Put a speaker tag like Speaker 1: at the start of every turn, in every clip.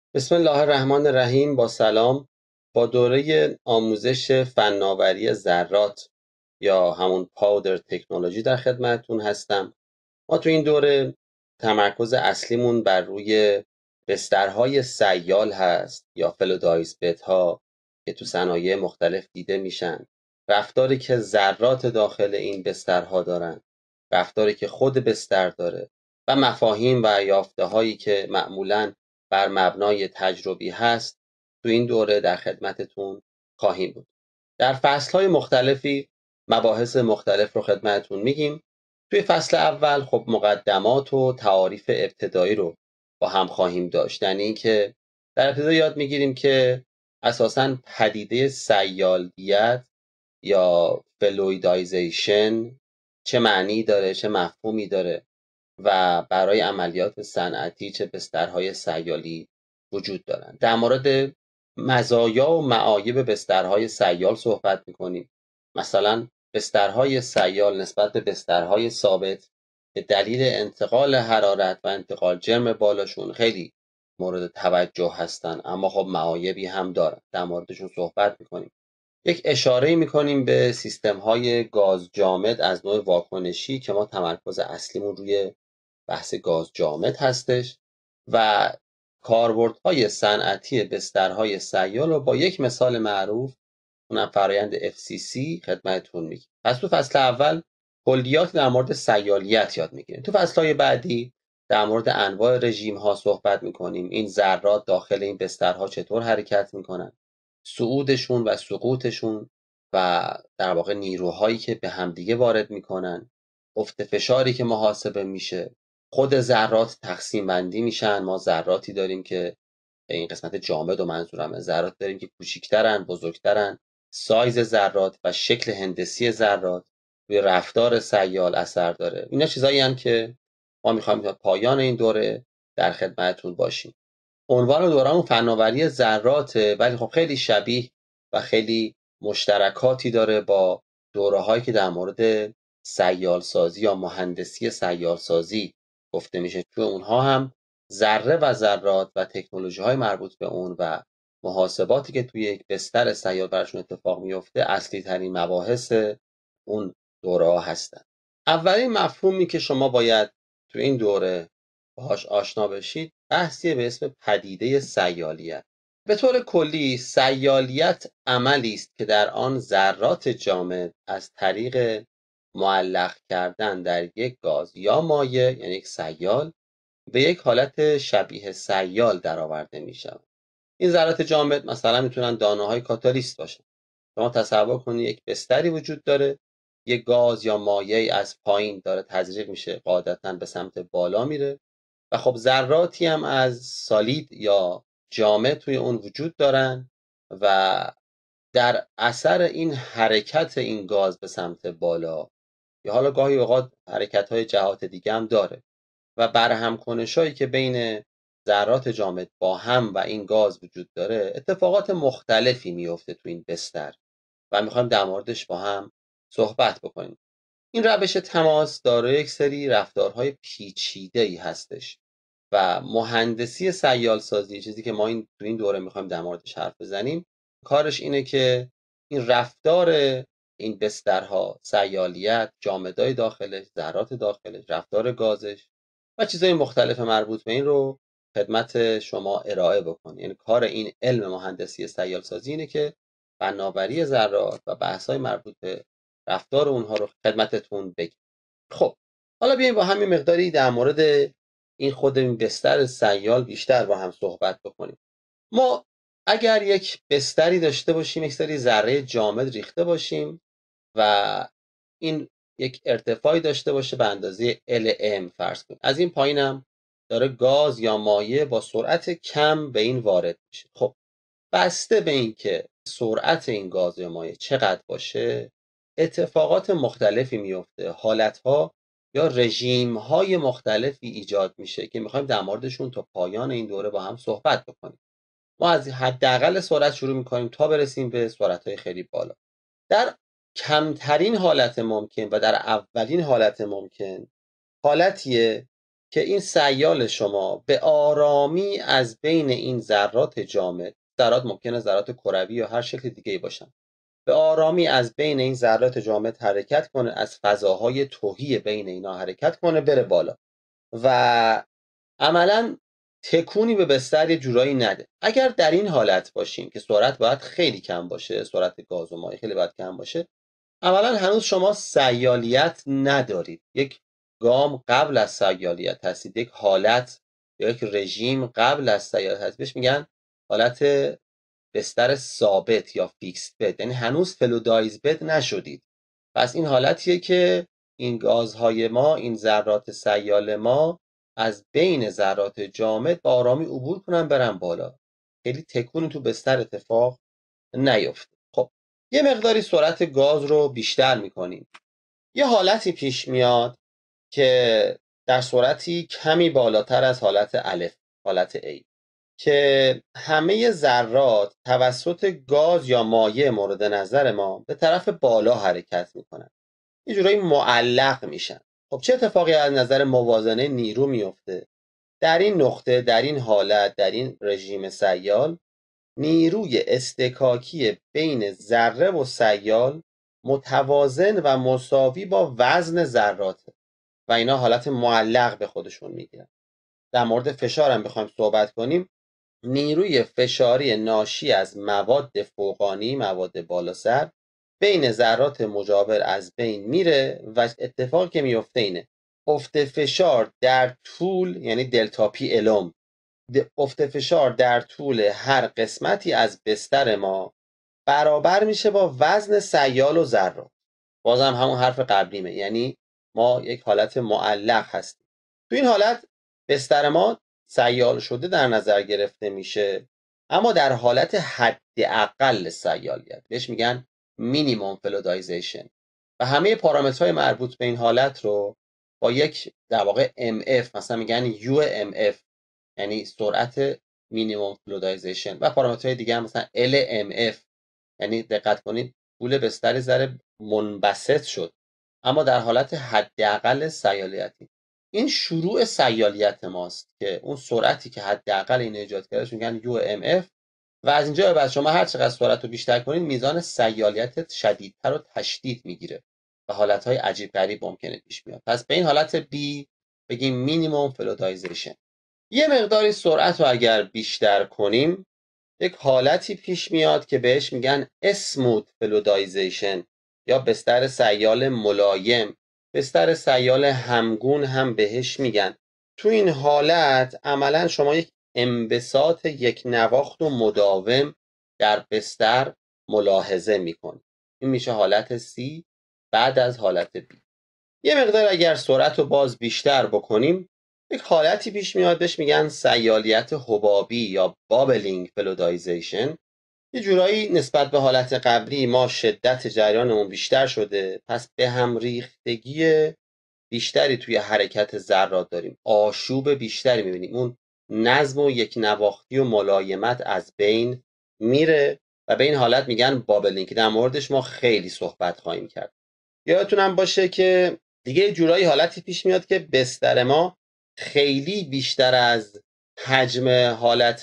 Speaker 1: بسم الله الرحمن الرحیم. با سلام. با دوره آموزش فناوری ذرات یا همون پاودر تکنولوژی در خدمتتون هستم. ما تو این دوره تمرکز اصلیمون بر روی بسترهای سیال هست یا فلودایز بد ها که تو صنایع مختلف دیده میشن، رفتاری که ذرات داخل این بسترها دارن، رفتاری که خود بستر داره و مفاهیم و یافته هایی که معمولاً بر مبنای تجربی هست تو این دوره در خدمتتون خواهیم بود. در فصلهای مختلفی مباحث مختلف رو خدمتتون میگیم. توی فصل اول خب مقدمات و تعاریف ابتدایی رو با هم خواهیم داشت، یعنی اینکه در ابتدا یاد میگیریم که اساساً پدیده سیالگیت یا فلویدایزیشن چه معنی داره، چه مفهومی داره و برای عملیات صنعتی چه بسترهای سیالی وجود دارند. در مورد مزایا و معایب بسترهای سیال صحبت میکنیم. مثلا بسترهای سیال نسبت به بسترهای ثابت به دلیل انتقال حرارت و انتقال جرم بالاشون خیلی مورد توجه هستن، اما خب معایبی هم دارن، در موردشون صحبت میکنیم. یک اشاره میکنیم به سیستم های گاز جامد از نوع واکنشی که ما تمرکز اصلیمون روی بحث گاز جامد هستش و کاربردهای صنعتی بسترهای سیال رو با یک مثال معروف، اونم فرایند FCC، خدمتتون میگیم. پس تو فصل اول کلیات در مورد سیالیت یاد میگیریم. تو فصلهای بعدی در مورد انواع رژیم ها صحبت میکنیم. این ذرات داخل این بسترها چطور حرکت میکنن، صعودشون و سقوطشون و در واقع نیروهایی که به همدیگه وارد میکنن، افت فشاری که محاسبه میشه، خود ذرات تقسیم بندی میشن. ما ذراتی داریم که این قسمت جامد و منظورم ذرات داریم که کوچیکترن، بزرگترن، سایز ذرات و شکل هندسی ذرات روی رفتار سیال اثر داره. اینا چیزایی هستند که ما میخوایم تا پایان این دوره در خدمتتون باشیم. عنوان دوره‌مون فناوری ذراته، ولی خب خیلی شبیه و خیلی مشترکاتی داره با دوره‌هایی که در مورد سیال سازی یا مهندسی سیال سازی گفته میشه. تو اونها هم ذره و ذرات و تکنولوژی‌های مربوط به اون و محاسباتی که توی یک بستر سیال براشون اتفاق میفته اصلی ترین مباحث اون دوره‌ها هستن. اولین مفهومی که شما باید تو این دوره باهاش آشنا بشید بحثیه به اسم پدیده سیالیت. به طور کلی سیالیت عملی است که در آن ذرات جامد از طریق معلق کردن در یک گاز یا مایع، یعنی یک سیال، به یک حالت شبیه سیال درآورده میشوند. این ذرات جامد مثلا میتونن دانه‌های کاتالیست باشن. شما تصور کنید یک بستری وجود داره، یک گاز یا مایع از پایین داره تزریق میشه، قاعدتاً به سمت بالا میره و خب ذراتی هم از سالید یا جامد توی اون وجود دارن و در اثر این حرکت این گاز به سمت بالا یا حالا گاهی اوقات حرکت‌های جهات دیگه هم داره و برهم کنشایی که بین ذرات جامد با هم و این گاز وجود داره، اتفاقات مختلفی میفته تو این بستر و میخوایم در موردش با هم صحبت بکنیم. این روش تماس دارای یک سری رفتارهای پیچیده‌ای هستش و مهندسی سیال سازی، چیزی که ما تو این دوره میخوایم در موردش حرف بزنیم، کارش اینه که این رفتار این بسترها، سیالیت، جامدای داخلش، ذرات داخلش، رفتار گازش و چیزهای مختلف مربوط به این رو خدمت شما ارائه بکنه. یعنی کار این علم مهندسی سیال سازی اینه که فناوری ذرات و بحث‌های مربوط به رفتار اونها رو خدمتتون بگیم. خب حالا بیایم با همین مقداری در مورد این خود این بستر سیال بیشتر با هم صحبت بکنیم. ما اگر یک بستری داشته باشیم، یک سری ذره جامد ریخته باشیم و این یک ارتفاعی داشته باشه به اندازه LM فرض کنیم، از این پایینم داره گاز یا مایع با سرعت کم به این وارد میشه. خب بسته به این که سرعت این گاز یا مایع چقدر باشه، اتفاقات مختلفی میفته، حالتها یا رژیم‌های مختلفی ایجاد میشه که میخوایم در موردشون تا پایان این دوره با هم صحبت بکنیم. ما از حداقل سرعت شروع میکنیم تا برسیم به سرعت‌های خیلی بالا. در کمترین حالت ممکن و در اولین حالت ممکن، حالتیه که این سیال شما به آرامی از بین این ذرات جامد، ذرات ممکنه ذرات کروی یا هر شکل دیگه‌ای باشن، به آرامی از بین این ذرات جامد حرکت کنه، از فضاهای تهی بین اینا حرکت کنه، بره بالا و عملا تکونی به بستر یه جورایی نده. اگر در این حالت باشیم که سرعت باید خیلی کم باشه، سرعت گاز و مایع خیلی باید کم باشه، عملا هنوز شما سیالیت ندارید، یک گام قبل از سیالیت هستید، یک حالت یا یک رژیم قبل از سیالیت هست، بهش میگن حالت بستر ثابت یا فیکس بد، یعنی هنوز فلودایز بد نشدید. پس این حالتیه که این گازهای ما، این ذرات سیال ما از بین ذرات جامد با آرامی عبور کنن برن بالا، خیلی تکونی تو بستر اتفاق نیفته. خب یه مقداری سرعت گاز رو بیشتر میکنیم، یه حالتی پیش میاد که در سرعتی کمی بالاتر از حالت الف، حالت A، که همه ذرات توسط گاز یا مایع مورد نظر ما به طرف بالا حرکت میکنن، یه جورایی معلق میشن. خب چه اتفاقی از نظر موازنه نیرو میفته؟ در این نقطه، در این حالت، در این رژیم سیال، نیروی اصطکاکی بین ذره و سیال متوازن و مساوی با وزن ذراته و اینا حالت معلق به خودشون میگیرن. در مورد فشار هم بخوایم صحبت کنیم، نیروی فشاری ناشی از مواد فوقانی، مواد بالا سر، بین ذرات مجاور از بین میره و اتفاقی که میفته اینه افت فشار در طول، یعنی دلتا پی الوم، افت فشار در طول هر قسمتی از بستر ما برابر میشه با وزن سیال و ذرات. بازم همون حرف قبلیمه، یعنی ما یک حالت معلق هستیم. تو این حالت بستر ما سیال شده در نظر گرفته میشه، اما در حالت حداقل سیالیت، بهش میگن مینیمم فلودایزیشن، و همه پارامترهای مربوط به این حالت رو با یک در واقع MF، مثلا میگن UMF، یعنی سرعت مینیمم فلودایزیشن، و پارامترهای دیگه هم مثلا LMF، یعنی دقت کنید طول بستر ذره منبسط شد اما در حالت حداقل سیالیتی. این شروع سیالیت ماست که اون سرعتی که حداقل این ایجاد کرده میگن UMF، و از اینجا به بعد شما هر چقدر سرعت رو بیشتر کنید میزان سیالیت شدیدتر و تشدید میگیره و حالتهای عجیب غریب ممکنه پیش بیاد. پس به این حالت B بگیم مینیمم فلودایزیشن. یه مقداری سرعت رو اگر بیشتر کنیم، یک حالتی پیش میاد که بهش میگن اسموت فلودایزیشن یا بستر سیال ملایم، بستر سیال همگون هم بهش میگن. تو این حالت عملا شما یک انبساط یک نواخت و مداوم در بستر ملاحظه میکنید. این میشه حالت C بعد از حالت B. یه مقدار اگر سرعت رو باز بیشتر بکنیم، یک حالتی پیش میاد بهش میگن سیالیت حبابی یا بابلینگ فلودایزیشن. یه جورایی نسبت به حالت قبلی ما شدت جریانمون بیشتر شده، پس به هم ریختگی بیشتری توی حرکت ذرات داریم، آشوب بیشتری میبینیم، اون نظم و یک نواختی و ملایمت از بین میره و به این حالت میگن بابلینگ که در موردش ما خیلی صحبت خواهیم کرد. یادتونم باشه که دیگه یه جورایی حالتی پیش میاد که بستر ما خیلی بیشتر از حجم حالت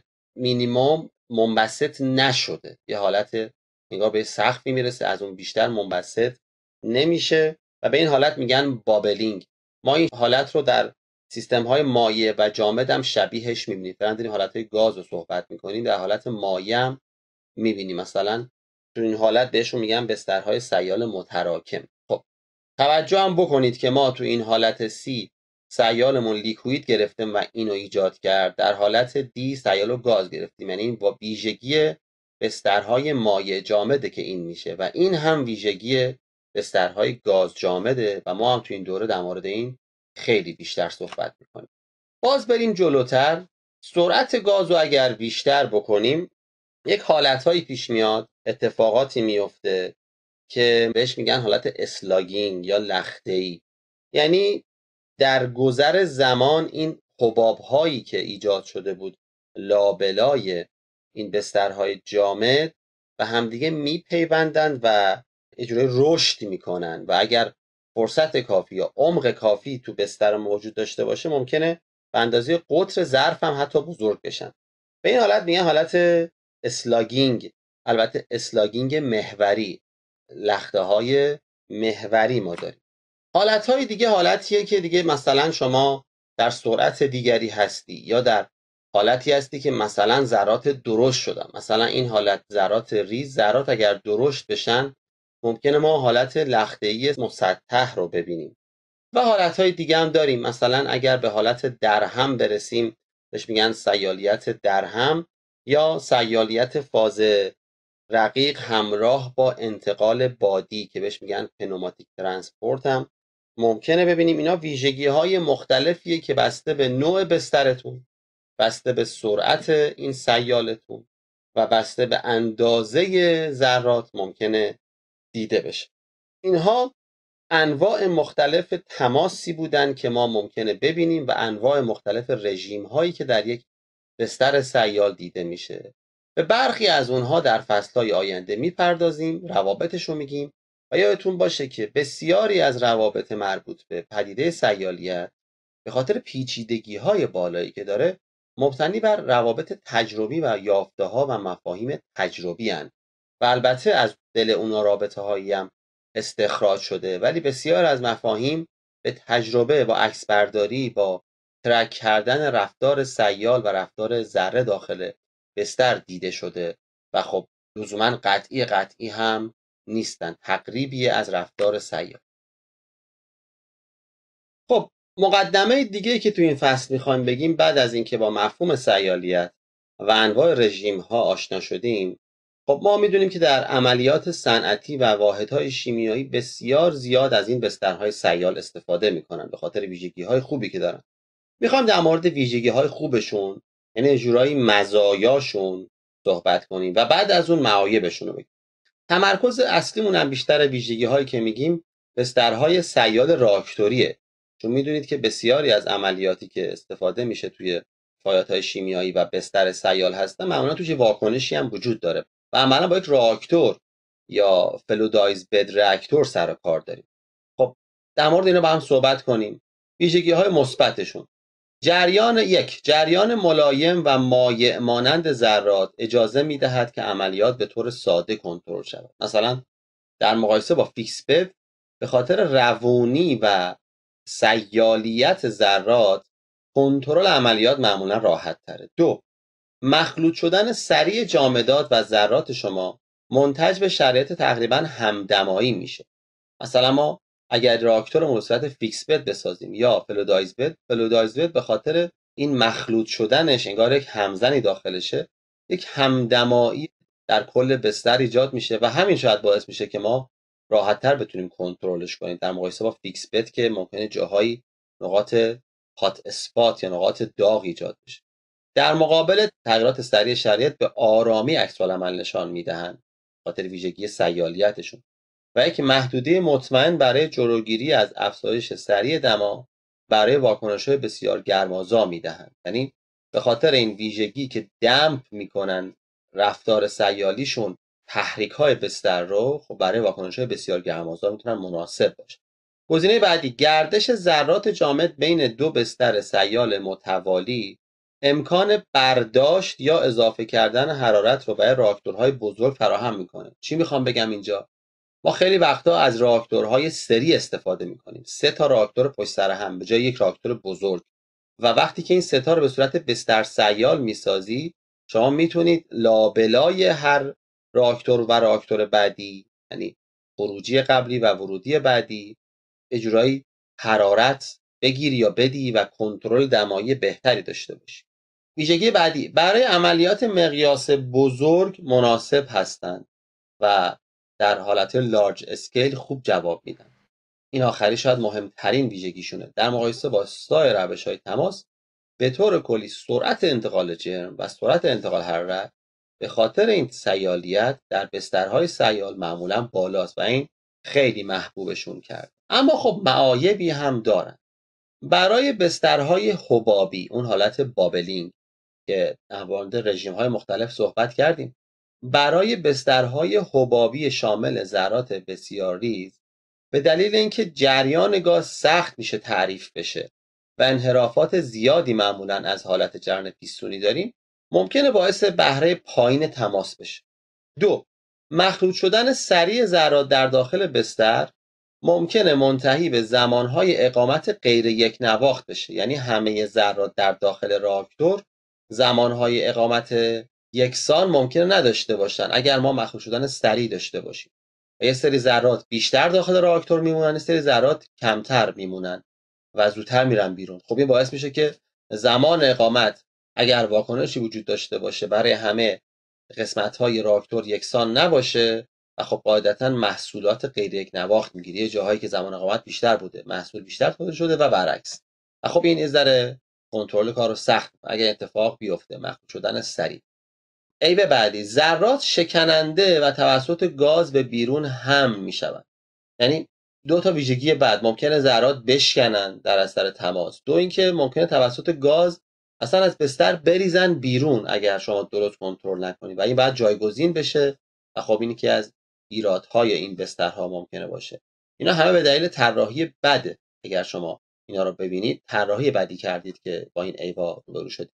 Speaker 1: مینیمم منبسط نشده، یه حالت انگار به سقفی میرسه، از اون بیشتر منبسط نمیشه و به این حالت میگن بابلینگ. ما این حالت رو در سیستم های مایع و جامد هم شبیهش میبینیم. فرض کنید حالت گاز رو صحبت میکنیم، در حالت مایع هم میبینیم، مثلا تو این حالت بهشون میگن بسترهای سیال متراکم. خب توجه هم بکنید که ما تو این حالت C سیالمون لیکوید گرفتیم و اینو ایجاد کرد، در حالت D سیال و گاز گرفتیم، یعنی این با ویژگی بسترهای مایع جامده که این میشه و این هم ویژگی بسترهای گاز جامده و ما هم تو این دوره در مورد این خیلی بیشتر صحبت میکنیم. باز بریم جلوتر، سرعت گاز رو اگر بیشتر بکنیم، یک حالتهایی پیش میاد، اتفاقاتی میفته که بهش میگن حالت اسلاگینگ یا لخته‌ای، یعنی در گذر زمان این حباب‌هایی که ایجاد شده بود لابلای این بسترهای جامد و همدیگه میپیوندند و یه جوری رشد میکنن و اگر فرصت کافی یا عمق کافی تو بستر موجود داشته باشه ممکنه به اندازه قطر ظرف هم حتی بزرگ بشن. به این حالت میگن حالت اسلاگینگ. البته اسلاگینگ محوری، لخته های محوری ما داریم. حالت های دیگه حالتیه که دیگه مثلا شما در سرعت دیگری هستی یا در حالتی هستی که مثلا ذرات درشت شدن. مثلا این حالت ذرات ریز، ذرات اگر درشت بشن ممکنه ما حالت لخته‌ای مسطح رو ببینیم. و حالت های دیگه هم داریم، مثلا اگر به حالت درهم برسیم بهش میگن سیالیت درهم یا سیالیت فاز رقیق همراه با انتقال بادی که بهش میگن پنوماتیک ترانسپورت هم ممکنه ببینیم. اینا ویژگی های مختلفیه که بسته به نوع بسترتون، بسته به سرعت این سیالتون و بسته به اندازه ذرات ممکنه دیده بشه. اینها انواع مختلف تماسی بودن که ما ممکنه ببینیم و انواع مختلف رژیم هایی که در یک بستر سیال دیده میشه. به برخی از اونها در فصلهای آینده میپردازیم، روابطش رو میگیم و یادتون باشه که بسیاری از روابط مربوط به پدیده سیالیت به خاطر پیچیدگی های بالایی که داره مبتنی بر روابط تجربی و یافته ها و مفاهیم تجربی هن. و البته از دل اونا رابطه هایی هم استخراج شده، ولی بسیار از مفاهیم به تجربه با عکس برداری، با ترک کردن رفتار سیال و رفتار ذره داخل بستر دیده شده و خب لزوما قطعی هم نیستن، تقریبی از رفتار سیال. خب مقدمه دیگه که تو این فصل میخوایم بگیم بعد از اینکه با مفهوم سیالیت و انواع رژیم ها آشنا شدیم، خب ما میدونیم که در عملیات صنعتی و واحدهای شیمیایی بسیار زیاد از این بسترهای سیال استفاده میکنن به خاطر ویژگی های خوبی که دارن. میخوایم در مورد ویژگی های خوبشون، یعنی جورایی مزایاشون صحبت کنیم و بعد از اون معایبشون رو بگیم. تمرکز اصلیمون هم بیشتر ویژگی هایی که میگیم بسترهای سیال راکتوریه، چون میدونید که بسیاری از عملیاتی که استفاده میشه توی فعالیت‌های شیمیایی و بستر سیال هستن معمولا توش واکنشی هم وجود داره و عملا با یک راکتور یا فلودایز بد راکتور سر و کار داریم. خب در مورد اینا با هم صحبت کنیم. ویژگی های مثبتشون: جریان ملایم و مایع مانند ذرات اجازه می‌دهد که عملیات به طور ساده کنترل شود. مثلا در مقایسه با فیکس بد به خاطر روونی و سیالیت ذرات کنترل عملیات معمولا راحت تره. 2. مخلوط شدن سریع جامدات و ذرات شما منتج به شرایط تقریبا همدمایی میشه. مثلا ما اگر راکتور به صورت فیکس بد بسازیم یا فلودایز بد به خاطر این مخلوط شدنش انگار یک همزنی داخلشه، یک همدمایی در کل بستر ایجاد میشه و همین شاید باعث میشه که ما راحت‌تر بتونیم کنترلش کنیم در مقایسه با فیکس بد که ممکنه جاهایی نقاط هات اسپات یا نقاط داغ ایجاد بشه. در مقابل تغییرات سریع شرایط به آرامی عکس‌العمل نشان میدهند خاطر ویژگی سیالیتشون و یک محدوده مطمئن برای جلوگیری از افزایش سریع دما برای واکنش‌های بسیار گرمازا میدهند. یعنی به خاطر این ویژگی که دمپ میکنن رفتار سیالیشون تحریک‌های بستر رو، خب برای واکنش‌های بسیار گرمازا میتونن مناسب باشه. گزینه بعدی: گردش ذرات جامد بین دو بستر سیال متوالی امکان برداشت یا اضافه کردن حرارت رو برای راکتورهای بزرگ فراهم میکنه. چی میخوام بگم اینجا؟ ما خیلی وقتا از راکتورهای سری استفاده میکنیم، 3 تا راکتور پشت سر هم به جای یک راکتور بزرگ، و وقتی که این 3 تا رو به صورت بستر سیال میسازی شما میتونید لابلای هر راکتور و راکتور بعدی، یعنی خروجی قبلی و ورودی بعدی، اجرایی حرارت بگیری یا بدی و کنترل دمایی بهتری داشته باشی. ویژگی بعدی: برای عملیات مقیاس بزرگ مناسب هستند و در حالت لارج اسکیل خوب جواب میدن. این آخری شاید مهمترین ویژگیشونه. در مقایسه با سایر روش‌های تماس به طور کلی سرعت انتقال جرم و سرعت انتقال حرارت به خاطر این سیالیت در بسترهای سیال معمولا بالاست و این خیلی محبوبشون کرد. اما خب معایبی هم دارن. برای بسترهای حبابی، اون حالت بابلینگ که در مورد رژیم‌های مختلف صحبت کردیم، برای بسترهای حبابی شامل ذرات بسیار ریز به دلیل اینکه جریان گاز سخت میشه تعریف بشه و انحرافات زیادی معمولا از حالت جریان پیستونی داریم، ممکنه باعث بهره پایین تماس بشه. 2. مخلوط شدن سریع ذرات در داخل بستر ممکنه منتهی به زمانهای اقامت غیر یک نواخت بشه، یعنی همه ذرات در داخل راکتور زمانهای اقامت یکسان ممکنه نداشته باشن اگر ما مخلوط شدن سریع داشته باشیم. یه سری ذرات بیشتر داخل راکتور میمونن، یه سری ذرات کمتر میمونن و زودتر میرن بیرون. خب این باعث میشه که زمان اقامت اگر واکنشی وجود داشته باشه برای همه قسمت‌های راکتور یکسان نباشه و خب قاعدتا محصولات غیر یک نواخت میگیری. یه جاهایی که زمان اقامت بیشتر بوده محصول بیشتر تولید شده و برعکس. و خب این ذره کنترل کارو سخت اگر اتفاق بیفته مخلوط شدن سریع. عیب بعدی، ذرات شکننده و توسط گاز به بیرون هم میشوند. یعنی دو تا ویژگی بعد، ممکنه ذرات بشکنن در اثر تماس. دو اینکه ممکنه توسط گاز اصلا از بستر بریزن بیرون اگر شما درست کنترل نکنید و این بعد جایگزین بشه و خب این که از ایرادهای این بسترها ممکنه باشه. اینا همه به دلیل طراحی بده. اگر شما اینا رو ببینید طراحی بدی کردید که با این عیبا روبرو شدید.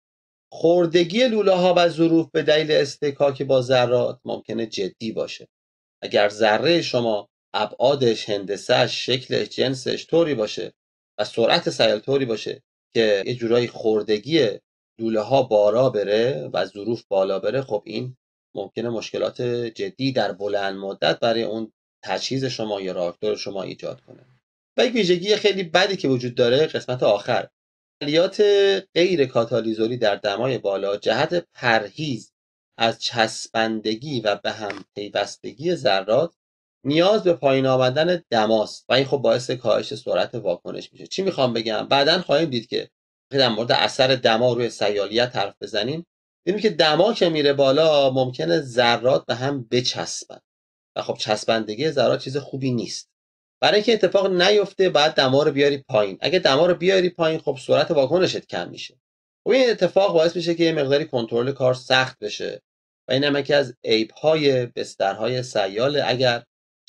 Speaker 1: خوردگی لوله ها و ظروف به دلیل اصطکاک با ذرات ممکنه جدی باشه. اگر ذره شما ابعادش، هندسه‌اش، شکلش، جنسش طوری باشه و سرعت سیال طوری باشه که یه جورایی خوردگی لوله ها بالا بره و ظروف بالا بره، خب این ممکنه مشکلات جدی در بلند مدت برای اون تجهیز شما یا راکتور شما ایجاد کنه. و یک ویژگی خیلی بدی که وجود داره قسمت آخر، عملیات غیر کاتالیزوری در دمای بالا جهت پرهیز از چسبندگی و به هم پیوستگی ذرات نیاز به پایین آمدن دماست و این خب باعث کاهش سرعت واکنش میشه. چی میخوام بگم؟ بعداً خواهیم دید که در مورد اثر دما روی سیالیت حرف بزنیم، ببینیم که دما که میره بالا ممکنه ذرات به هم بچسبن و خب چسبندگی ذرات چیز خوبی نیست. برای اینکه اتفاق نیفته بعد دما رو بیاری پایین. اگه دما رو بیاری پایین خب سرعت واکنشت کم میشه. و این اتفاق باعث میشه که یه مقداری کنترل کار سخت بشه و این هم یکی از عیب‌های بسترهای سیال اگر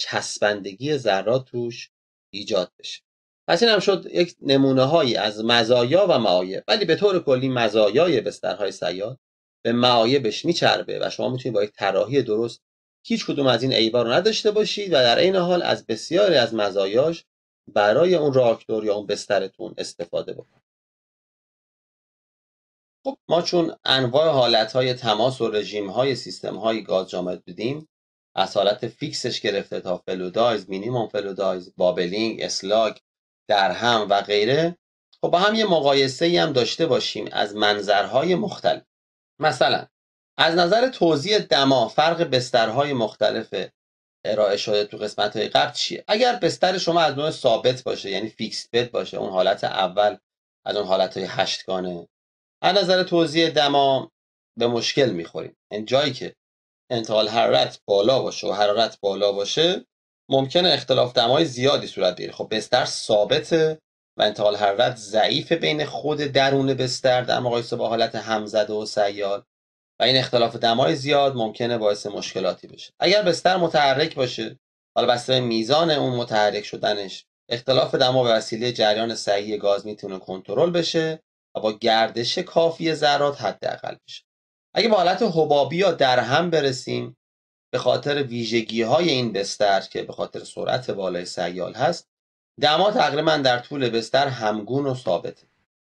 Speaker 1: چسبندگی ذرات توش ایجاد بشه. پس این هم شد یک نمونه‌هایی از مزایا و معایب. ولی به طور کلی مزایای بسترهای سیال به معایبش میچربه و شما میتونید با یک طراحی درست هیچ کدوم از این عیبا رو نداشته باشید و در این حال از بسیاری از مزایاش برای اون راکتور یا اون بسترتون استفاده بکنید. خب ما چون انواع حالتهای تماس و رژیم‌های سیستم‌های گاز جامد دیدیم، از حالت فیکسش گرفته تا فلودایز، مینیمم فلودایز، بابلینگ، اسلاگ، درهم و غیره، خب با هم یه مقایسه‌ای هم داشته باشیم از منظرهای مختلف. مثلا از نظر توزیع دما فرق بسترهای مختلف ارائه شده تو قسمت‌های قبل چیه؟ اگر بستر شما از نوع ثابت باشه، یعنی فیکس بد باشه، اون حالت اول از اون حالت‌های هشتگانه، از نظر توزیع دما به مشکل می‌خوریم. این جایی که انتقال حرارت بالا باشه و حرارت بالا باشه ممکنه اختلاف دمای زیادی صورت بگیره. خب بستر ثابته و انتقال حرارت ضعیف بین خود درون بستر در مقایسه با حالت همزده و سیال و این اختلاف دمای زیاد ممکنه باعث مشکلاتی بشه. اگر بستر متحرک باشه، حالا بسته به میزان اون متحرک شدنش، اختلاف دما به وسیله جریان صحیح گاز میتونه کنترل بشه و با گردش کافی ذرات حداقل بشه. اگه با حالت حبابی یا درهم برسیم، به خاطر ویژگی‌های این بستر که به خاطر سرعت بالای سیال هست، دما تقریبا در طول بستر همگون و ثابته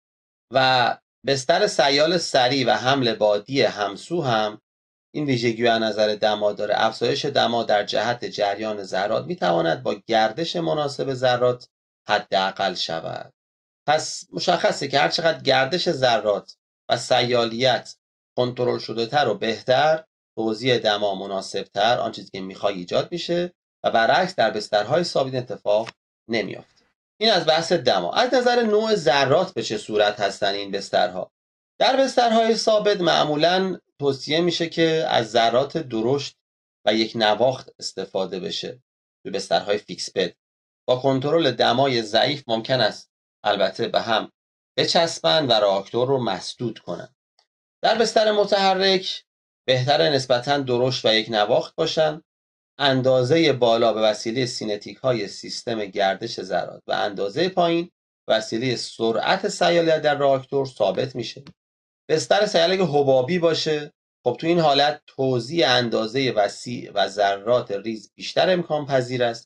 Speaker 1: و بستر سیال سریع و حمل بادی همسو هم این ویژگی از نظر دما داره. افزایش دما در جهت جریان ذرات میتواند با گردش مناسب ذرات حداقل شود. پس مشخصه که هر چقدر گردش ذرات و سیالیت کنترل شده تر و بهتر، توزیع دما مناسب تر، آن چیزی که میخوای ایجاد میشه و برعکس در بسترهای ثابت اتفاق نمیافته. این از بحث دما. از نظر نوع ذرات به چه صورت هستن این بسترها؟ در بسترهای ثابت معمولاً توصیه میشه که از ذرات درشت و یک نواخت استفاده بشه. به بسترهای فیکس بد با کنترل دمای ضعیف ممکن است البته به هم بچسبن و راکتور رو مسدود کنن. در بستر متحرک بهتره نسبتاً درشت و یک نواخت باشن، اندازه بالا به وسیله سینتیک های سیستم گردش ذرات و اندازه پایین وسیله سرعت سیالیت در راکتور ثابت میشه. بستر سیال اگه حبابی باشه، خب تو این حالت توزیع اندازه وسیع و ذرات ریز بیشتر امکان پذیر است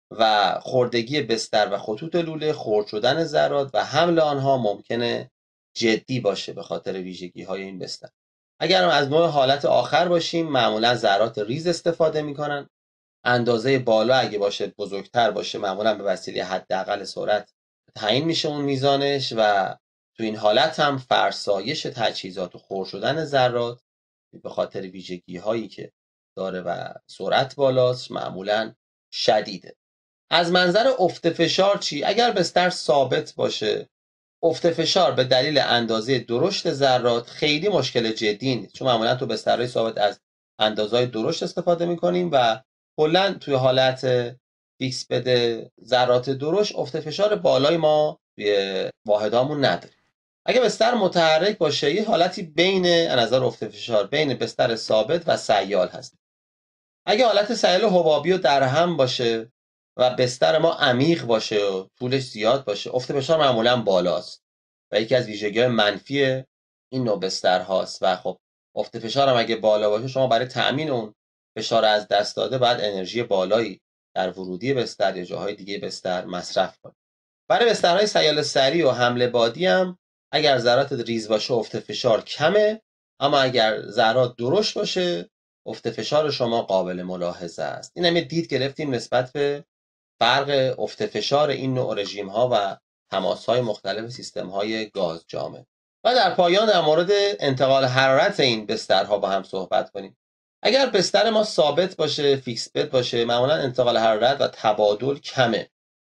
Speaker 1: و خوردگی بستر و خطوط لوله، خرد شدن ذرات و حمل آنها ممکنه جدی باشه به خاطر ویژگی های این بستر. اگر از نوع حالت آخر باشیم، معمولا ذرات ریز استفاده میکنن. اندازه بالا اگه باشه، بزرگتر باشه، معمولا به وسیله حداقل سرعت تعیین میشه اون میزانش و تو این حالت هم فرسایش تجهیزات و خرد شدن ذرات به خاطر ویژگی هایی که داره و سرعت بالاست معمولا شدیده. از منظر افت فشار چی؟ اگر بستر ثابت باشه، افت فشار به دلیل اندازه درشت ذرات خیلی مشکل جدی نیست، چون معمولا تو بسترهای ثابت از اندازه‌های درشت استفاده می‌کنیم و کلا توی حالت فیکس بده ذرات درشت افت فشار بالای ما توی واحدامون نداریم. اگه بستر متحرک باشه، یه حالتی بین نظر افت فشار بین بستر ثابت و سیال هست. اگه حالت سیال حبابی و درهم باشه و بستر ما عمیق باشه و طولش زیاد باشه، افت فشار معمولا بالاست و یکی از ویژگی‌های منفی این نوع بستر هاست و خب افت فشار هم اگه بالا باشه، شما برای تأمین اون فشار از دست داده باید انرژی بالایی در ورودی بستر یا جاهای دیگه بستر مصرف کنید. برای بسترهای سیال سریع و حمل بادی هم اگر ذرات ریز باشه افت فشار کمه، اما اگر ذرات درشت باشه افت فشار شما قابل ملاحظه است. این هم دید گرفتیم نسبت به فرق افت فشار این نوع رژیم ها و تماس های مختلف سیستم های گاز جامد. و در پایان در مورد انتقال حرارت این بسترها با هم صحبت کنیم. اگر بستر ما ثابت باشه، فیکس بد باشه، معمولا انتقال حرارت و تبادل کمه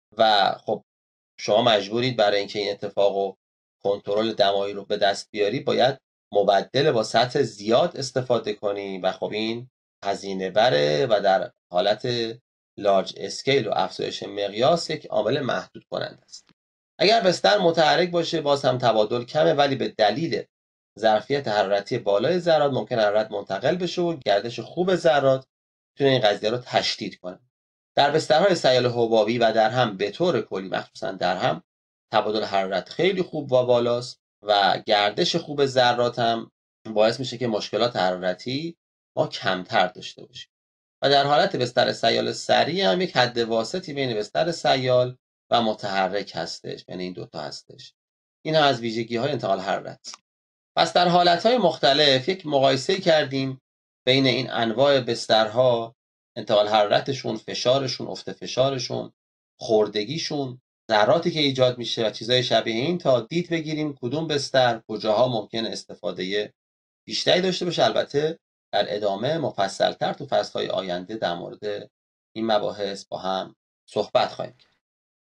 Speaker 1: و خب شما مجبورید برای اینکه این اتفاق و کنترل دمایی رو به دست بیاری باید مبدل با سطح زیاد استفاده کنی و خب این هزینه بره و در حالت لارج اسکیل و افزایش مقیاس یک عامل محدود کننده است. اگر بستر متحرک باشه باز هم تبادل کمه، ولی به دلیل ظرفیت حرارتی بالای ذرات ممکن حرارت منتقل بشه و گردش خوب ذرات میتونه این قضیه رو تشدید کنه. در بسترهای سیال حبابی و در هم به طور کلی، مخصوصا در هم، تبادل حرارت خیلی خوب و بالاست و گردش خوب ذرات هم باعث میشه که مشکلات حرارتی ما کمتر داشته باشیم. و در حالت بستر سیال سریع هم یک حد واسطی بین بستر سیال و متحرک هستش، یعنی این دوتا هستش. این هم از ویژگی های انتقال حرارت. پس در حالت های مختلف یک مقایسه کردیم بین این انواع بسترها، انتقال حرارتشون، فشارشون، افت فشارشون، خوردگیشون، ذراتی که ایجاد میشه و چیزای شبیه این، تا دید بگیریم کدوم بستر کجاها ممکن استفاده بیشتری داشته باشه. البته در ادامه مفصل‌تر تو فصل‌های آینده در مورد این مباحث با هم صحبت خواهیم کرد.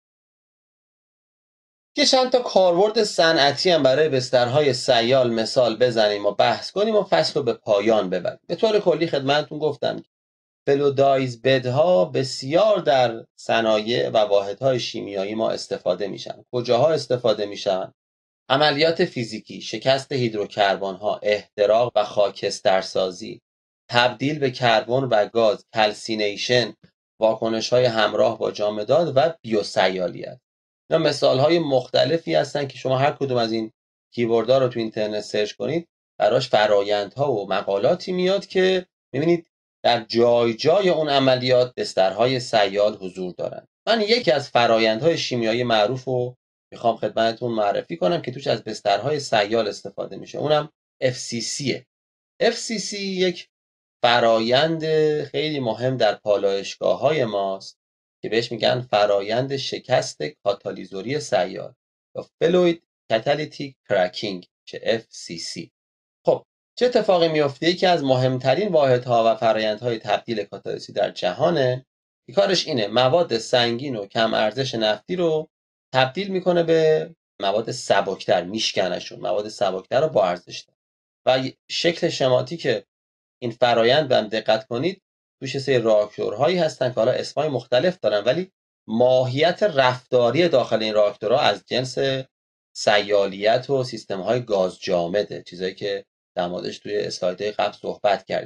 Speaker 1: یه چند تا کاربرد صنعتی هم برای بسترهای سیال مثال بزنیم و بحث کنیم و فصل رو به پایان ببریم. به طور کلی خدمتتون گفتم فلودایز بدها بسیار در صنایع و واحدهای شیمیایی ما استفاده میشن. کجاها استفاده میشن؟ عملیات فیزیکی، شکست هیدروکربن ها، احتراق و خاکسترسازی، تبدیل به کربن و گاز، کلسینیشن، واکنش های همراه با جامدات و بیوسیالیت. اینا مثال های مختلفی هستن که شما هر کدوم از این کیوردها رو تو اینترنت سرچ کنید براش فرایندها و مقالاتی میاد که میبینید در جای جای اون عملیات بسترهای سیال حضور دارن. من یکی از فرایندهای شیمیایی معروف رو میخوام خدمتتون معرفی کنم که توش از بسترهای سیال استفاده میشه، اونم FCCه. FCC یک فرایند خیلی مهم در پالایشگاه‌های ماست که بهش میگن فرایند شکست کاتالیزوری سیال یا فلوید کاتالیتیک کراکینگ که FCC. خب چه اتفاقی میفته؟ یکی از مهمترین واحدها و فرایندهای تبدیل کاتالیسی در جهانه که کارش اینه مواد سنگین و کم ارزش نفتی رو تبدیل میکنه به مواد سبکتر، میشکنشون، مواد سبکتر رو با ارزشتر. و شکل شماتیک این فرایند هم دقت کنید توش سری راکتورهایی هستن که حالا اسمای مختلف دارن ولی ماهیت رفتاری داخل این راکتورها از جنس سیالیت و سیستم‌های گاز جامده، چیزایی که در موردش توی اسلایدهای قبل صحبت کردیم.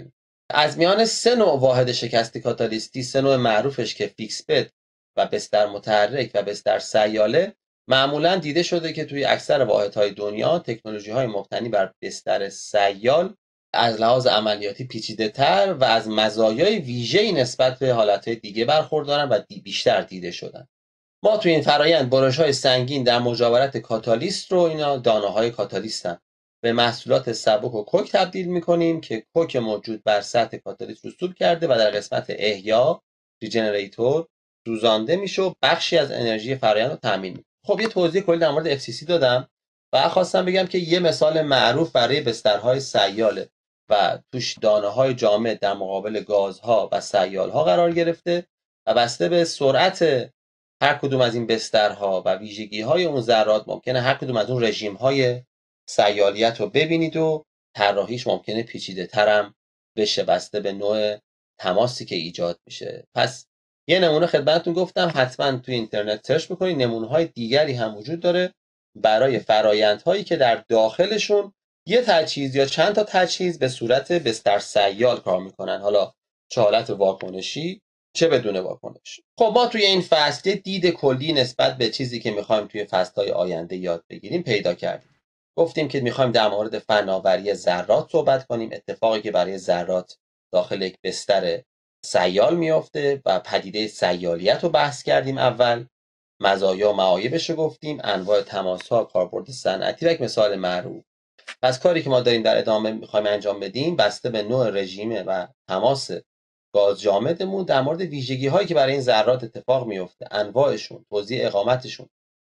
Speaker 1: از میان 3 نوع واحد شکستی کاتالیستی، 3 نوع معروفش که فیکس بد و بستر متحرک و بستر سیاله، معمولا دیده شده که توی اکثر واحدهای دنیا تکنولوژی‌های مبتنی بر بستر سیال از لحاظ عملیاتی پیچیده‌تر و از مزایای ویژه‌ای نسبت به حالتهای دیگه برخوردارن و بیشتر دیده شدن. ما توی این فرایند برش‌های سنگین در مجاورت کاتالیست رو، اینا دانه‌های کاتالیستن، به محصولات سبک و کوک تبدیل می‌کنیم که کوک موجود بر سطح کاتالیست رسوب کرده و در قسمت احیا ریجنریتور سوزانده میشه و بخشی از انرژی فرایند رو تامین می‌کنه. خب یه توضیح کلی در مورد FCC دادم و خواستم بگم که یه مثال معروف برای بسترهای سیاله و توش دانه‌های جامد در مقابل گازها و سیال‌ها قرار گرفته و بسته به سرعت هر کدوم از این بسترها و ویژگی‌های اون ذرات ممکنه هر کدوم از اون رژیم‌های سیالیت رو ببینید و طراحیش ممکنه پیچیده‌تر هم بشه بسته به نوع تماسی که ایجاد میشه. پس یه نمونه خدمتتون گفتم، حتما توی اینترنت سرچ بکنید. نمونه‌های دیگری هم وجود داره برای فرایندهایی که در داخلشون یه تجهیز یا چند تا تجهیز به صورت بستر سیال کار میکنن، حالا چه حالت واکنشی چه بدون واکنش. خب ما توی این فصل دید کلی نسبت به چیزی که میخوایم توی فصل‌های آینده یاد بگیریم پیدا کردیم. گفتیم که میخوایم در مورد فناوری ذرات صحبت کنیم، اتفاقی که برای ذرات داخل یک بستر سیال میافته و پدیده سیالیت رو بحث کردیم. اول مزایا و معایبش رو گفتیم، انواع تماس‌ها، کاربرد صنعتی و یک مثال معروف. پس کاری که ما داریم در ادامه میخوایم انجام بدیم بسته به نوع رژیم و تماس گاز جامدمون در مورد ویژگی هایی که برای این ذرات اتفاق میفته، انواعشون، توزیع اقامتشون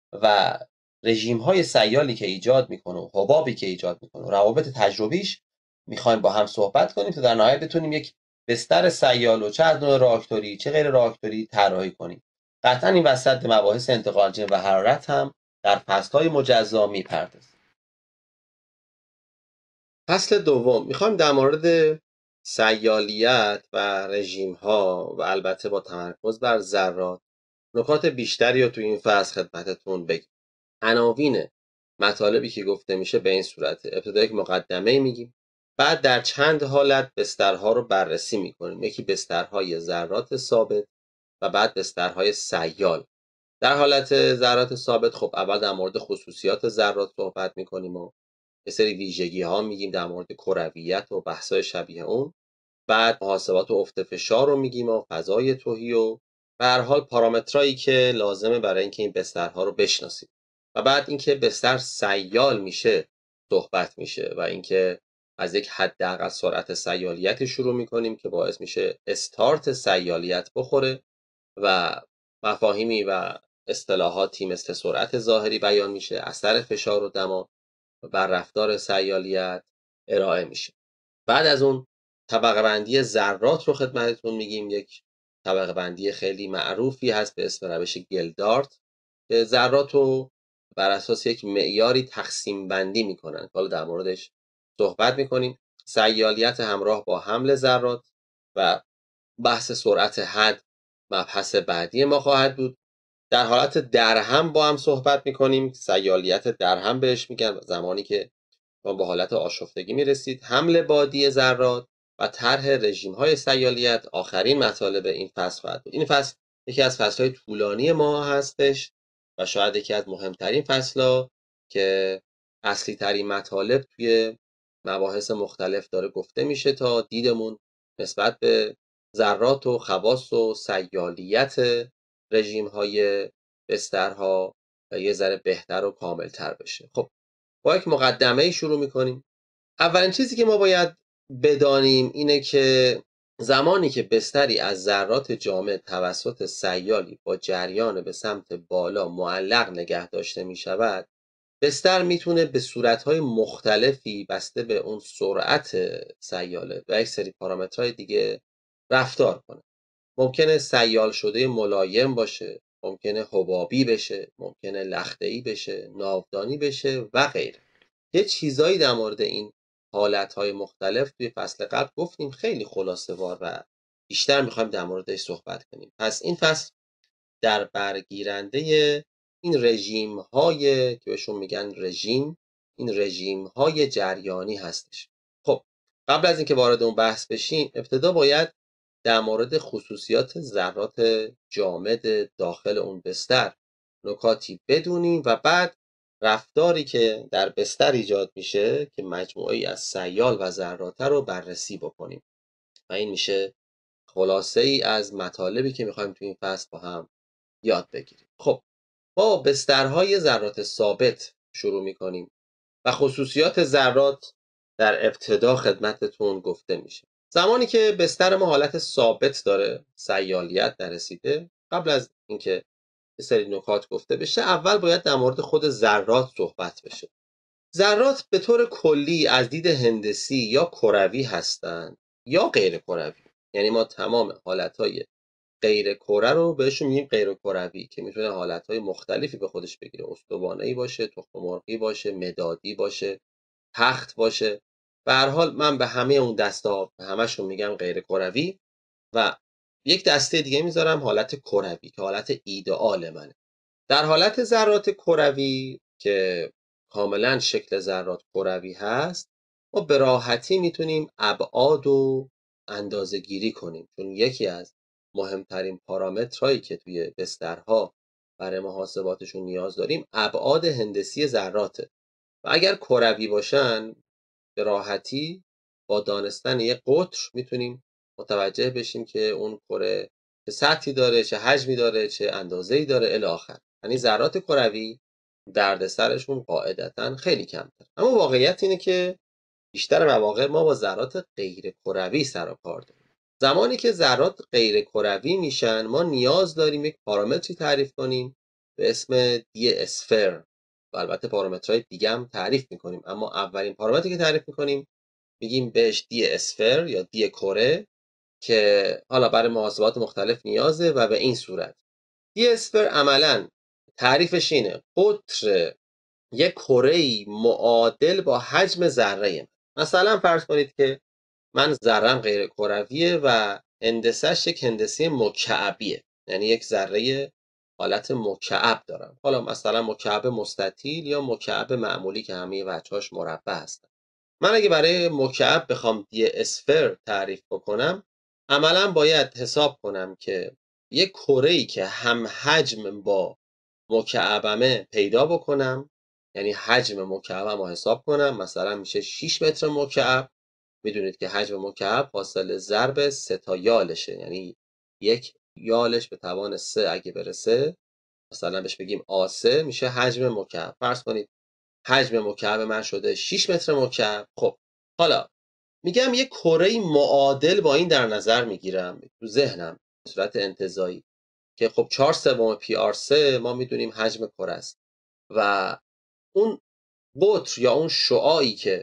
Speaker 1: و رژیم های سیالی که ایجاد میکنه و حبابی که ایجاد میکنه و روابط تجربیش میخوایم با هم صحبت کنیم تا در نهایت بتونیم یک بستر سیال و چه از نوع راکتوری چه غیر راکتوری طراحی کنیم. قطعا این وسط به مباحث انتقال جن و حرارت هم در فصل‌های مجزا میپردازیم. فصل دوم میخوایم در مورد سیالیت و رژیم ها و البته با تمرکز بر ذرات نکات بیشتری رو توی این فصل خدمتتون بگیم. عناوین مطالبی که گفته میشه به این صورته: ابتدا یک مقدمه میگیم، بعد در چند حالت بسترها رو بررسی میکنیم. یکی بسترهای ذرات ثابت و بعد بسترهای سیال. در حالت ذرات ثابت خب اول در مورد خصوصیات ذرات صحبت میکنیم و یه سری ویژگی ها میگیم در مورد کرویت و بحث‌های شبیه اون. بعد محاسبات و افت فشار رو میگیم و فضای تهی و به هر حال پارامترایی که لازمه برای اینکه این بسترها رو بشناسیم. و بعد اینکه بستر سیال میشه صحبت میشه و اینکه از یک حداقل سرعت سیالیت شروع میکنیم که باعث میشه استارت سیالیت بخوره و مفاهیمی و اصطلاحاتی مثل سرعت ظاهری بیان میشه، اثر فشار و دما بر رفتار سیالیت ارائه میشه. بعد از اون طبقه بندی ذرات رو خدمتتون میگیم. یک طبقه بندی خیلی معروفی هست به اسم روش گلدارت که ذرات رو بر اساس یک معیاری تقسیم بندی میکنن. حالا در موردش صحبت میکنیم. سیالیت همراه با حمل ذرات و بحث سرعت حد مبحث بعدی ما خواهد بود. در حالت درهم با هم صحبت میکنیم. سیالیت درهم بهش میگن، زمانی که ما به حالت آشفتگی میرسید. حمل بادی ذرات و طرح رژیم های سیالیت آخرین مطالب این فصل خواهد بود. این فصل یکی از فصل های طولانی ما هستش و شاید یکی از مهمترین فصل‌ها که اصلی ترین مطالب توی مباحث مختلف داره گفته میشه تا دیدمون نسبت به ذرات و خواص و سیالیت رژیم های بسترها یه ذره بهتر و کاملتر بشه. خب با یک مقدمه شروع میکنیم. اولین چیزی که ما باید بدانیم اینه که زمانی که بستری از ذرات جامد توسط سیالی با جریان به سمت بالا معلق نگه داشته می شود، بستر میتونه به صورتهای مختلفی بسته به اون سرعت سیاله و یک سری پارامترهای دیگه رفتار کنه. ممکنه سیال شده ملایم باشه، ممکنه حبابی بشه، ممکنه لخته‌ای بشه، ناودانی بشه و غیره. یه چیزایی در مورد این حالتهای مختلف توی فصل قبل گفتیم، خیلی خلاصه وار و بیشتر میخوایم در موردش صحبت کنیم. پس این فصل در برگیرنده این رژیم که بهشون میگن رژیم، این رژیم های جریانی هستش. خب قبل از اینکه وارد اون بحث بشیم، ابتدا باید در مورد خصوصیات ذرات جامد داخل اون بستر نکاتی بدونیم و بعد رفتاری که در بستر ایجاد میشه که مجموعه‌ای از سیال و ذرات رو بررسی بکنیم و این میشه خلاصه ای از مطالبی که میخوایم تو این فصل با هم یاد بگیریم. خب با بسترهای ذرات ثابت شروع میکنیم و خصوصیات ذرات در ابتدا خدمتتون گفته میشه. زمانی که بستر ما حالت ثابت داره، سیالیت نرسیده، قبل از اینکه یه سری نکات گفته بشه، اول باید در مورد خود ذرات صحبت بشه. ذرات به طور کلی از دید هندسی یا کروی هستند یا غیر کروی. یعنی ما تمام حالتهای غیر کره رو بهشون میگیم غیر کروی که میتونه حالتهای مختلفی به خودش بگیره. استوانه‌ای باشه، تخم مرغی باشه، مدادی باشه، تخت باشه. به هر حال من به همه اون دستا به همشون میگم غیر کروی و یک دسته دیگه میذارم حالت کروی که حالت ایدئال منه. در حالت ذرات کروی که کاملا شکل ذرات کروی هست، ما به راحتی میتونیم ابعاد و اندازه گیری کنیم، چون یکی از مهمترین پارامترهایی که توی بسترها برای محاسباتشون نیاز داریم ابعاد هندسی ذراته و اگر کروی باشن به راحتی با دانستن یک قطر میتونیم متوجه بشیم که اون کره چه سطحی داره، چه حجمی داره، چه اندازه‌ای داره الی آخر. یعنی ذرات کروی دردسرشون قاعدتاً خیلی کمتر. اما واقعیت اینه که بیشتر مواقع ما با ذرات غیر کروی سر و کار داریم. زمانی که ذرات غیر کروی میشن، ما نیاز داریم یک پارامتری تعریف کنیم به اسم دی اسفر و البته پارامترهای دیگه هم تعریف میکنیم، اما اولین پارامتری که تعریف میکنیم میگیم بهش دی اسفر یا دی کره که حالا برای محاسبات مختلف نیازه و به این صورت دی اسفر عملاً تعریفش اینه: قطر یک کره‌ای معادل با حجم ذره. مثلا فرض کنید که من ذرم غیر کرویه و هندسه‌اش یک هندسه مکعبیه، یعنی یک ذره حالت مکعب دارم. حالا مثلا مکعب مستطیل یا مکعب معمولی که همه وجهاش مربع هستن. من اگه برای مکعب بخوام دی اسفر تعریف بکنم، عملا باید حساب کنم که یک کره‌ای که هم حجم با مکعبمه پیدا بکنم، یعنی حجم مکعبم رو حساب کنم. مثلا میشه 6 متر مکعب. میدونید که حجم مکعب حاصل ضرب 3 تا یالشه، یعنی یک یالش به توان 3 اگه برسه، مثلا بهش بگیم آ3، میشه حجم مکعب. فرض کنید حجم مکعب من شده 6 متر مکعب. خب حالا میگم یک کره معادل با این در نظر میگیرم تو ذهنم به صورت انتزاعی که خب 4/3 پی آر 3 ما میدونیم حجم کره است و اون قطر یا اون شعاعی که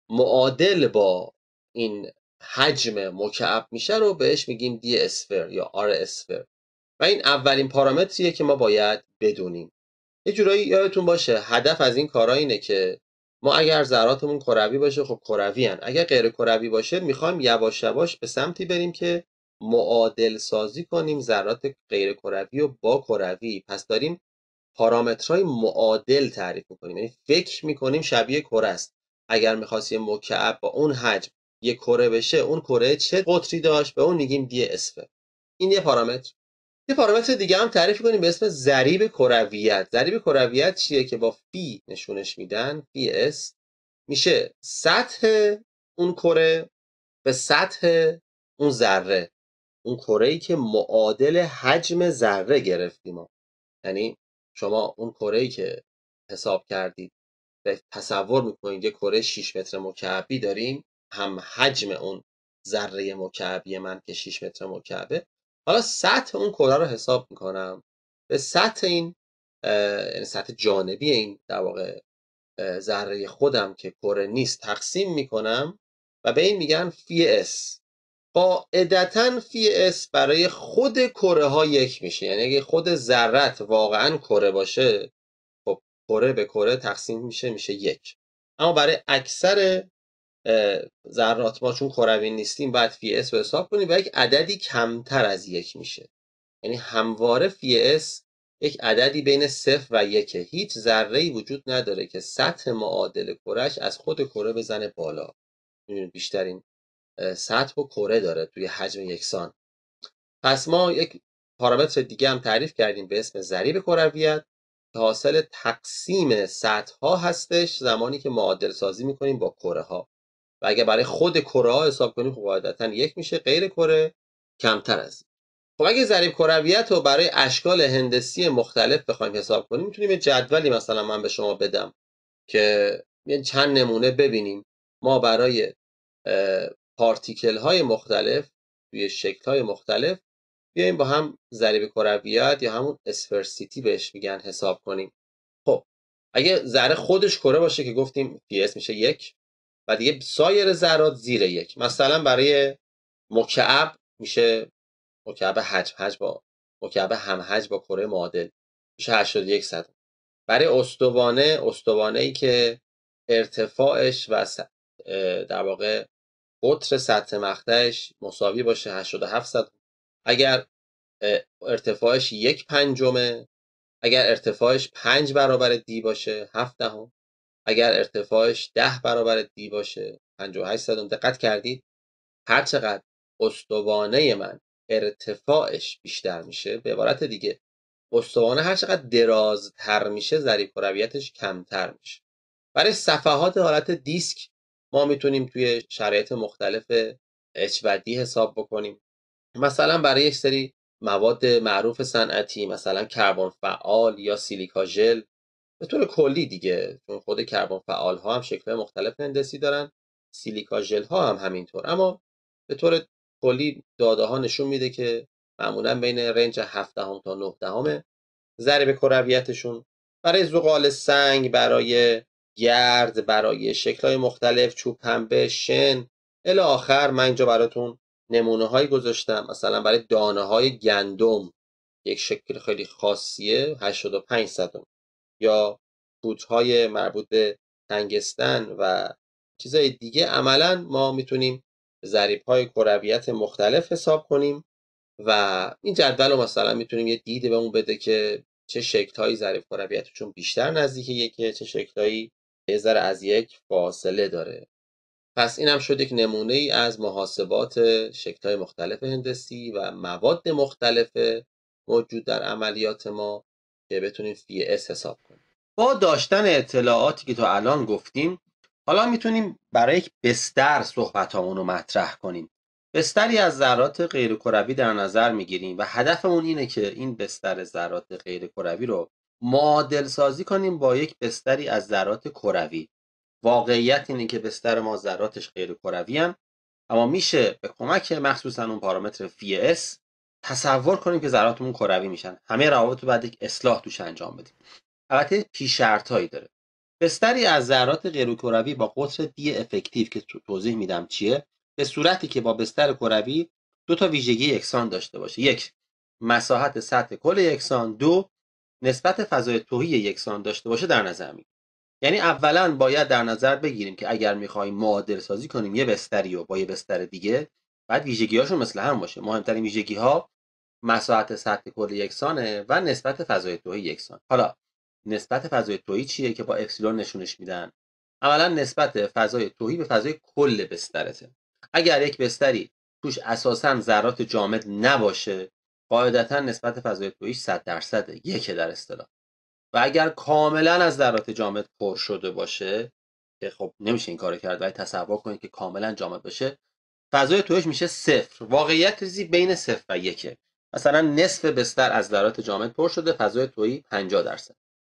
Speaker 1: معادل با این حجم مکعب میشه رو بهش میگیم دی اسفر یا آر اسفر و این اولین پارامتریه که ما باید بدونیم. یه جورایی یادتون باشه هدف از این کارا اینه که ما اگر ذراتمون کروی باشه خب کروی هن. اگر غیر کروی باشه میخوایم یواش یواش به سمتی بریم که معادل سازی کنیم ذرات غیر کروی و با کروی. پس داریم پارامترهای معادل تعریف میکنیم، یعنی فکر میکنیم شبیه کره است. اگر میخواستیم مکعب با اون حجم یک کره بشه، اون کره چه قطری داشت، به اون میگیم دی اسفر. این یه پارامتر. یه پارامتر دیگه هم تعریف کنیم به اسم ضریب کرویت. ضریب کرویت چیه که با فی نشونش میدن؟ فی اس میشه سطح اون کره به سطح اون ذره، اون کره‌ای که معادل حجم ذره گرفتیم. یعنی شما اون کره‌ای که حساب کردید تصور میکنید یه کره 6 متر مکعبی داریم، هم حجم اون ذره مکعبی من که 6 متر مکعبه. حالا سطح اون کره رو حساب میکنم به سطح این یعنی سطح جانبی این در واقع ذره خودم که کره نیست تقسیم میکنم و به این میگن فی اس. قاعدتاً فی اس برای خود کره ها یک میشه، یعنی اگه خود ذرت واقعا کره باشه خب کره به کره تقسیم میشه یک. اما برای اکثر ذرات ما چون کروی نیستیم باید فی اس رو حساب کنیم و یک عددی کمتر از یک میشه، یعنی همواره فی اس یک عددی بین 0 و 1. هیچ ذره‌ای وجود نداره که سطح معادل کرهش از خود کره بزنه بالا. میدونید بیشترین سطح و کره داره توی حجم یکسان. پس ما یک پارامتر دیگه هم تعریف کردیم به اسم ضریب کرویت که حاصل تقسیم سطح ها هستش زمانی که معادل سازی میکنیم با کره ها. و اگه برای خود کره ها حساب کنیم خب قاعدتا 1 میشه، غیر کره کمتر از. خب اگه ضریب کرویت رو برای اشکال هندسی مختلف بخوایم حساب کنیم، میتونیم یه جدولی مثلا من به شما بدم که یه چند نمونه ببینیم ما برای پارتیکل های مختلف توی شکل های مختلف بیایم با هم ضریب کرویت یا همون اسپرسیتی بهش میگن حساب کنیم. خب اگه ذره خودش کره باشه که گفتیم پی اس میشه 1 و دیگه سایر ذرات زیر 1. مثلا برای مکعب میشه مکعب حجم با مکعب همحجم با کره معادل میشه 81 صدم. برای استوانه‌ای که ارتفاعش و در واقع قطر سطح مقطعش مساوی باشه 87 صدم. اگر ارتفاعش 1/5، اگر ارتفاعش 5 برابر دی باشه 7 دهم، اگر ارتفاعش 10 برابر دی باشه 58 صدم. دقت کردید هر چقدر استوانه من ارتفاعش بیشتر میشه، به عبارت دیگه استوانه هر چقدر درازتر میشه ضریب کرویتش کمتر میشه. برای صفحات حالت دیسک ما میتونیم توی شرایط مختلف اچ و دی حساب بکنیم. مثلا برای یک سری مواد معروف صنعتی مثلا کربن فعال یا سیلیکا ژل، به طور کلی دیگه، چون خود کربن فعال ها هم شکل مختلف هندسی دارن، سیلیکا ژل ها هم همینطور، اما به طور کلی داده ها نشون میده که معمولا بین رنج 7 دهم تا 9 دهم ضریب کرویتشون. برای زغال سنگ، برای گرد، برای شکل‌های مختلف، چوب پنبه، شن الی آخر، من اینجا براتون نمونه هایی گذاشتم. مثلا برای دانه های گندم یک شکل خیلی خاصیه 85 صدم، یا پودرهای مربوط به تنگستن و چیزهای دیگه. عملا ما میتونیم ضریب‌های کرویت مختلف حساب کنیم و این جدول رو مثلا میتونیم یه دیدی بهمون بده که چه شکل‌هایی ضریب کرویتشون بیشتر نزدیک یکه، چه شکل‌هایی یه ذره از یک فاصله داره. پس این هم شد یک نمونه ای از محاسبات شکل‌های مختلف هندسی و مواد مختلف موجود در عملیات ما که بتونیم فی اس حساب کنیم. با داشتن اطلاعاتی که تا الان گفتیم، حالا میتونیم برای یک بستر صحبتامون رو مطرح کنیم. بستری از ذرات غیرکروی در نظر میگیریم و هدفمون اینه که این بستر ذرات غیرکروی رو معادل سازی کنیم با یک بستری از ذرات کروی. واقعیت اینه که بستر ما ذراتش غیرکروی ان، اما میشه به کمک مخصوصا اون پارامتر فی اس تصور کنیم که ذراتمون کروی میشن. همه روابط رو بعد یک اصلاح توش انجام بدیم. البته پیش شرطایی داره. بستری از ذرات غیرکروی با قطر دی افکتیو که توضیح میدم چیه، به صورتی که با بستر کروی دو تا ویژگی یکسان داشته باشه: یک، مساحت سطح کل یکسان; دو، نسبت فضای تهی یکسان داشته باشه در نظر میگیریم. یعنی اولا باید در نظر بگیریم که اگر میخوایم معادل سازی کنیم یه بستری رو با یه بستر دیگه، بعد ویژگی‌هاشون مثل هم باشه. مهمترین ویژگی‌ها مساحت سطح کل یکسانه و نسبت فضای تهی یکسان. حالا نسبت فضای تهی چیه که با اپسیلون نشونش میدن؟ عملا نسبت فضای تهی به فضای کل بسترته. اگر یک بستری توش اساساً ذرات جامد نباشه، قاعدتاً نسبت فضای تهیش 100% یک در اصطلاح. و اگر کاملا از ذرات جامد پر شده باشه، که خب نمیشه این کارو کرد، ولی تصور کنید که کاملا جامد باشه، فضای تهیش میشه 0. واقعیت ریزی بین 0 و 1. مثلا نصف بستر از ذرات جامد پر شده، فضای تهی 50%.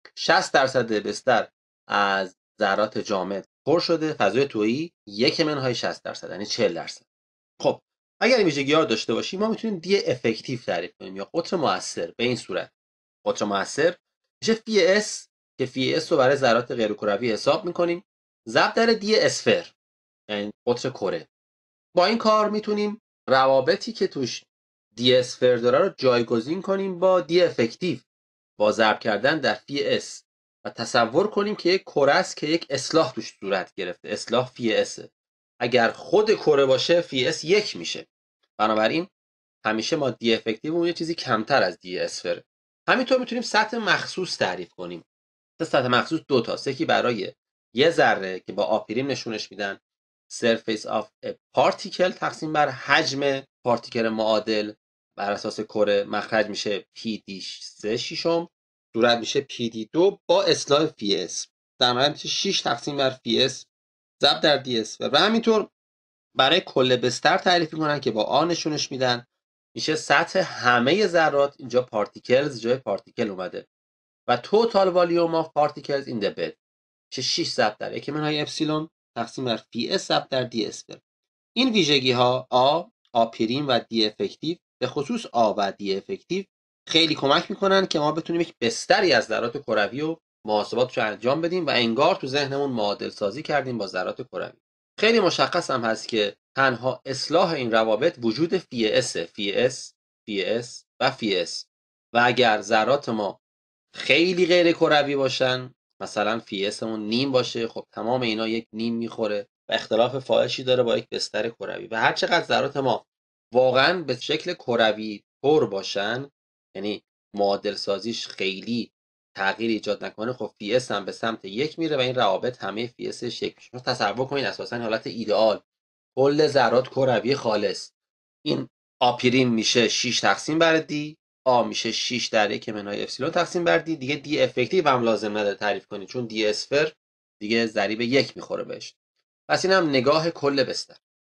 Speaker 1: 60% بستر از ذرات جامد پر شده، فضای تهی 1/60%، یعنی 40%. خب اگر این ویژگی‌ها رو داشته باشیم، ما میتونیم دی افکتیو تعریف کنیم یا قطر مؤثر. به این صورت قطر مؤثر میشه فی اس، که فی اس رو برای ذرات غیرکروی حساب میکنیم ضرب در دی اسفر، یعنی قطر کره. با این کار میتونیم روابطی که توش دی اسفر داره رو جایگزین کنیم با دی افکتیو با ضرب کردن در فی اس و تصور کنیم که یک کره است که یک اصلاح توش صورت گرفته، اصلاح فی اس. اگر خود کره باشه فی اس 1 میشه. بنابراین همیشه ما دی افکتیو یه چیزی کمتر از دی اسفر. همینطور میتونیم سطح مخصوص تعریف کنیم. سطح مخصوص دو تاست، یکی برای یه ذره که با آپریم نشونش میدن، surface of a particle تقسیم بر حجم پارتیکل معادل بر اساس کره مخرج میشه PD3 ششم، صورت میشه PD2 با اصلاح فی در مورد میشه 6 تقسیم بر فی ضرب در دی و همینطور برای کل بستر تعریف میکنن که با آ نشونش میدن، میشه سطح همه ذرات، اینجا پارتیکلز جای پارتیکل اومده و توتال والیوم آف پارتیکلز این د بد میشه 6 ضرب در یک منهای اپسیلون تقسیم بر فی اس ضرب در دی اسفر. این ویژگی ها آ پریم و دی افکتیو، به خصوص آ و دی افکتیو خیلی کمک میکنن که ما بتونیم یک بستری از ذرات کروی و محاسباتش رو انجام بدیم و انگار تو ذهنمون معادل سازی کردیم با ذرات کروی. خیلی مشخص هم هست که تنها اصلاح این روابط وجود فی اس و فی اس و اگر ذرات ما خیلی غیر کروی باشن، مثلا فی اسمون نیم باشه، خب تمام اینا یک نیم میخوره و اختلاف فاحشی داره با یک بستر کروی. و هر چقدر ذرات ما واقعا به شکل کروی طور باشن، یعنی معادل سازیش خیلی تغییر ایجاد نکنه، خب فی اس هم به سمت یک میره و این روابط همه فی اسش یک میشه. تصور کنید اساسا حالت ایدئال کل ذرات کروی خالص، این آ پریم میشه 6 تقسیم بر دی، آ میشه 6 در یک منهای اپسیلون تقسیم بر دی، دیگه دی افکتیو هم لازم نداره تعریف کنید چون دی اسفر دیگه ضریب یک میخوره بهش. پس این هم نگاه کل بستر.